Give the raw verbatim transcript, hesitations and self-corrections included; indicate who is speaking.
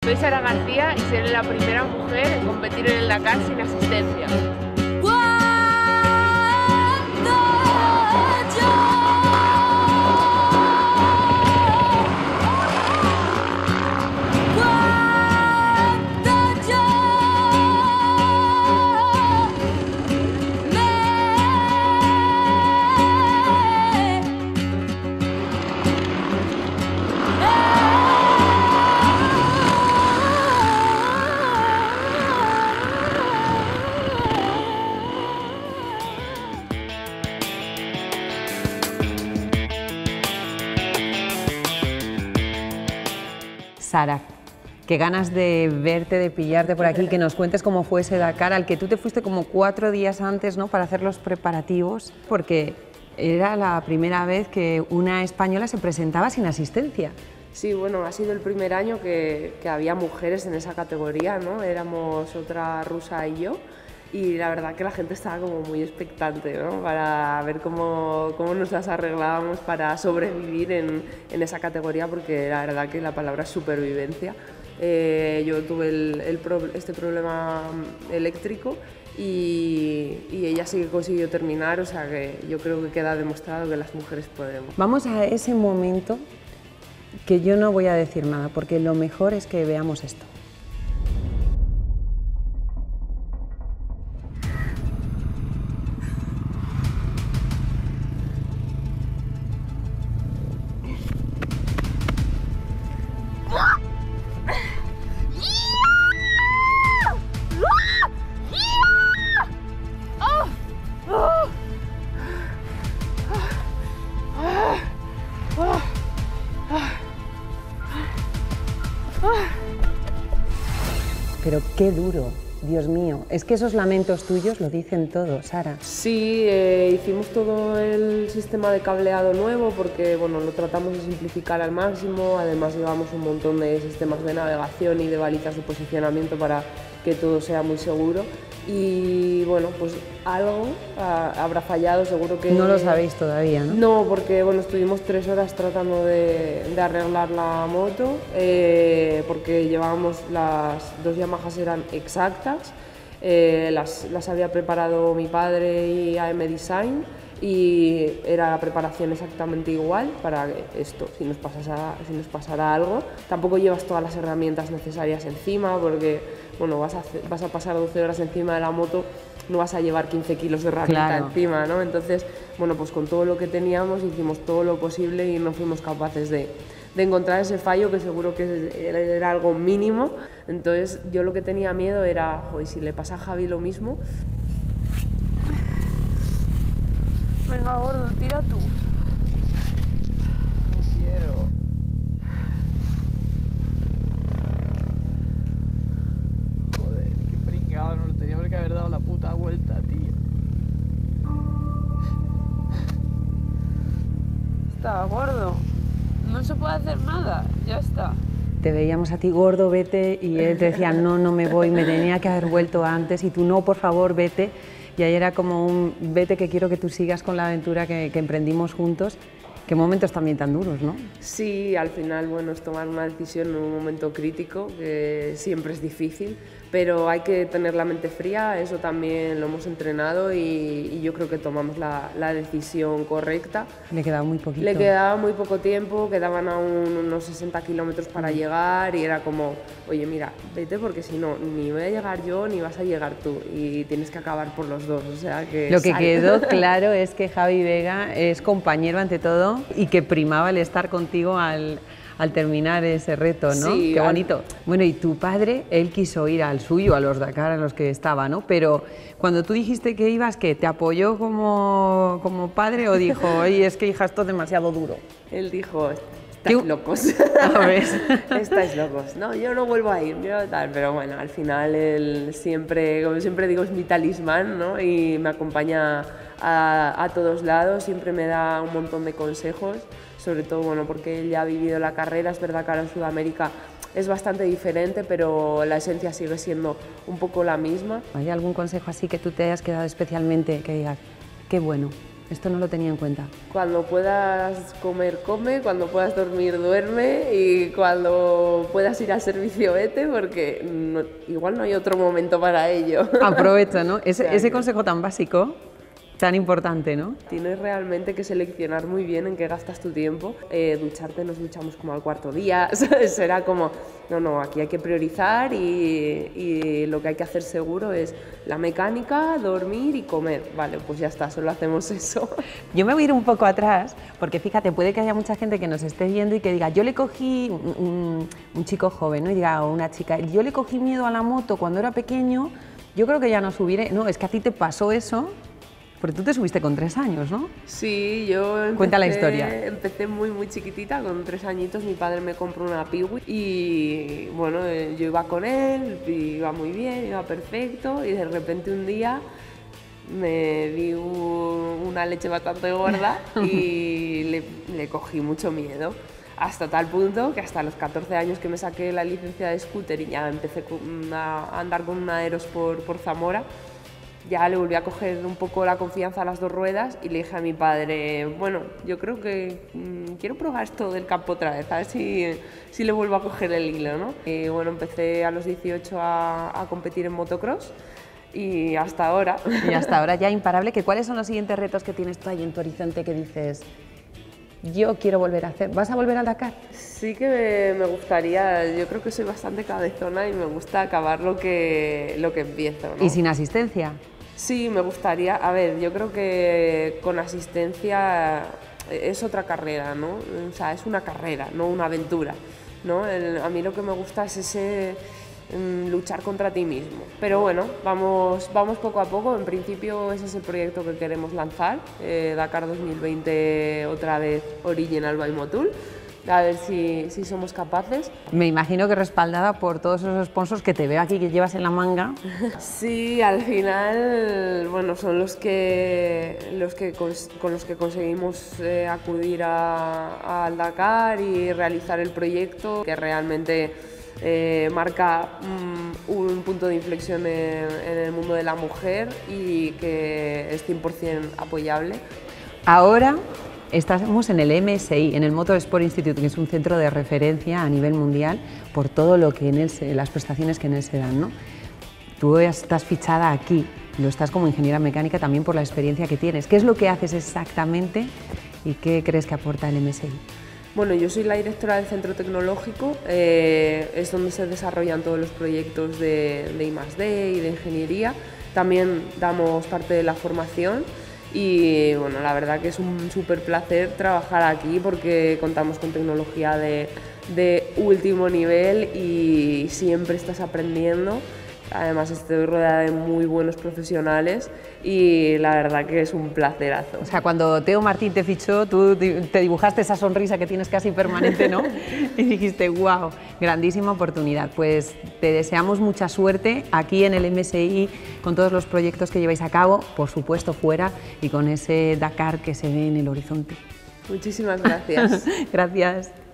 Speaker 1: Soy Sara García y seré la primera mujer en competir en el Dakar sin asistencia.
Speaker 2: Sara, qué ganas de verte, de pillarte por aquí, que nos cuentes cómo fue ese Dakar al que tú te fuiste como cuatro días antes, ¿no?, para hacer los preparativos, porque era la primera vez que una española se presentaba sin asistencia.
Speaker 3: Sí, bueno, ha sido el primer año que, que había mujeres en esa categoría, ¿no? Éramos otra rusa y yo, y la verdad que la gente estaba como muy expectante, ¿no?, para ver cómo, cómo nos las arreglábamos para sobrevivir en, en esa categoría, porque la verdad que la palabra es supervivencia. Eh, yo tuve el, el pro, este problema eléctrico y, y ella sí que consiguió terminar, o sea que yo creo que queda demostrado que las mujeres podemos.
Speaker 2: Vamos a ese momento que yo no voy a decir nada, porque lo mejor es que veamos esto. Pero qué duro, Dios mío, es que esos lamentos tuyos lo dicen todo, Sara.
Speaker 3: Sí, eh, hicimos todo el sistema de cableado nuevo porque bueno, lo tratamos de simplificar al máximo, además llevamos un montón de sistemas de navegación y de balizas de posicionamiento para que todo sea muy seguro. Y bueno, pues algo ah, habrá fallado, seguro que...
Speaker 2: No lo sabéis todavía, ¿no?
Speaker 3: No, porque bueno, estuvimos tres horas tratando de, de arreglar la moto, eh, porque llevábamos las dos Yamahas eran exactas, eh, las, las había preparado mi padre y A M Design, y era la preparación exactamente igual para esto, si nos pasara, si nos pasara algo. Tampoco llevas todas las herramientas necesarias encima, porque bueno, vas a, hacer, vas a pasar doce horas encima de la moto, no vas a llevar quince kilos de herramienta
Speaker 2: claro.
Speaker 3: encima, ¿no? Entonces, bueno, pues con todo lo que teníamos hicimos todo lo posible y no fuimos capaces de, de encontrar ese fallo, que seguro que era algo mínimo. Entonces, yo lo que tenía miedo era, joder, si le pasa a Javi lo mismo...
Speaker 1: Venga, gordo, tira tú.
Speaker 4: No quiero. Joder, qué pringado, nos teníamos que haber dado la puta vuelta, tío.
Speaker 1: Está gordo. No se puede hacer nada, ya está.
Speaker 2: Te veíamos a ti, gordo, vete, y él te decía, no, no me voy, me tenía que haber vuelto antes, y tú, no, por favor, vete. Y ahí era como un, vete, que quiero que tú sigas con la aventura que, que emprendimos juntos. Qué momentos también tan duros, ¿no?
Speaker 3: Sí, al final, bueno, es tomar una decisión en un momento crítico, que siempre es difícil, pero hay que tener la mente fría, eso también lo hemos entrenado y, y yo creo que tomamos la, la decisión correcta.
Speaker 2: Le quedaba muy poquito.
Speaker 3: Le quedaba muy poco tiempo, quedaban aún unos sesenta kilómetros para llegar y era como, oye, mira, vete porque si no, ni voy a llegar yo ni vas a llegar tú y tienes que acabar por los dos, o sea que...
Speaker 2: Lo que
Speaker 3: sal.
Speaker 2: quedó claro es que Javi Vega es compañero ante todo y que primaba el estar contigo al... al terminar ese reto, ¿no?
Speaker 3: Sí,
Speaker 2: qué bonito. Bueno, y tu padre, él quiso ir al suyo, a los Dakar, a los que estaba, ¿no? Pero cuando tú dijiste que ibas, ¿qué? ¿Te apoyó como, como padre o dijo, oye, es que hija, esto es demasiado duro?
Speaker 3: Él dijo, estáis locos.
Speaker 2: A ver.
Speaker 3: Estáis locos. No, yo no vuelvo a ir, yo tal. Pero bueno, al final él siempre, como siempre digo, es mi talismán, ¿no? Y me acompaña a, a todos lados, siempre me da un montón de consejos. Sobre todo, bueno, porque él ya ha vivido la carrera, es verdad que ahora en Sudamérica es bastante diferente, pero la esencia sigue siendo un poco la misma.
Speaker 2: ¿Hay algún consejo así que tú te hayas quedado especialmente, que digas, qué bueno? Esto no lo tenía en cuenta.
Speaker 3: Cuando puedas comer, come, cuando puedas dormir, duerme y cuando puedas ir al servicio, vete, porque no, igual no hay otro momento para ello.
Speaker 2: Aprovecha, ¿no? Ese,
Speaker 3: Claro.
Speaker 2: ese consejo tan básico, tan importante, ¿no?
Speaker 3: Tienes realmente que seleccionar muy bien en qué gastas tu tiempo. Eh, ducharte nos duchamos como al cuarto día, ¿sabes? Será como, no, no, aquí hay que priorizar y, y lo que hay que hacer seguro es la mecánica, dormir y comer. Vale, pues ya está, solo hacemos eso.
Speaker 2: Yo me voy a ir un poco atrás, porque fíjate, puede que haya mucha gente que nos esté viendo y que diga, yo le cogí, un, un, un chico joven, ¿no? Y diga, o una chica, yo le cogí miedo a la moto cuando era pequeño, yo creo que ya no subiré. No, es que a ti te pasó eso, porque tú te subiste con tres años, ¿no?
Speaker 3: Sí, yo empecé,
Speaker 2: Cuenta la historia.
Speaker 3: empecé muy muy chiquitita, con tres añitos mi padre me compró una Piwi y bueno, eh, yo iba con él, iba muy bien, iba perfecto y de repente un día me di un- una leche bastante gorda y le, le cogí mucho miedo. Hasta tal punto que hasta los catorce años que me saqué la licencia de scooter y ya empecé con- a andar con una Aeros por, por Zamora, ya le volví a coger un poco la confianza a las dos ruedas y le dije a mi padre, bueno, yo creo que mmm, quiero probar esto del campo otra vez, a ver si, si le vuelvo a coger el hilo, ¿no? Y bueno, empecé a los dieciocho a, a competir en motocross y hasta ahora.
Speaker 2: Y hasta ahora ya imparable, que ¿cuáles son los siguientes retos que tienes tú ahí en tu horizonte que dices, yo quiero volver a hacer? ¿Vas a volver al Dakar?
Speaker 3: Sí que me, me gustaría, yo creo que soy bastante cabezona y me gusta acabar lo que, lo que empiezo, ¿no?
Speaker 2: ¿Y sin asistencia?
Speaker 3: Sí, me gustaría. A ver, yo creo que con asistencia es otra carrera, ¿no? O sea, es una carrera, no una aventura, ¿no? El- a mí lo que me gusta es ese mm, luchar contra ti mismo. Pero bueno, vamos, vamos poco a poco. En principio ese es el proyecto que queremos lanzar, eh, Dakar dos mil veinte, otra vez Original by Motul. A ver si, si somos capaces.
Speaker 2: Me imagino que respaldada por todos esos sponsors que te veo aquí que llevas en la manga.
Speaker 3: Sí, al final, bueno, son los que, los que cons- con los que conseguimos eh, acudir a- al Dakar y realizar el proyecto, que realmente eh, marca mm, un punto de inflexión en, en el mundo de la mujer y que es cien por cien apoyable.
Speaker 2: Ahora estamos en el M S I, en el Motorsport Institute, que es un centro de referencia a nivel mundial por todo lo que en él se, las prestaciones que en él se dan, ¿no? Tú estás fichada aquí, lo estás como ingeniera mecánica también por la experiencia que tienes. ¿Qué es lo que haces exactamente y qué crees que aporta el M S I?
Speaker 3: Bueno, yo soy la directora del Centro Tecnológico, eh, es donde se desarrollan todos los proyectos de, de I más D y de ingeniería. También damos parte de la formación y bueno, la verdad que es un súper placer trabajar aquí porque contamos con tecnología de, de último nivel y siempre estás aprendiendo. Además estoy rodeada de muy buenos profesionales y la verdad que es un placerazo.
Speaker 2: O sea, cuando Teo Martín te fichó, tú di- te dibujaste esa sonrisa que tienes casi permanente, ¿no? Y dijiste, wow, grandísima oportunidad. Pues te deseamos mucha suerte aquí en el M S I con todos los proyectos que lleváis a cabo, por supuesto fuera, y con ese Dakar que se ve en el horizonte.
Speaker 3: Muchísimas gracias.
Speaker 2: Gracias.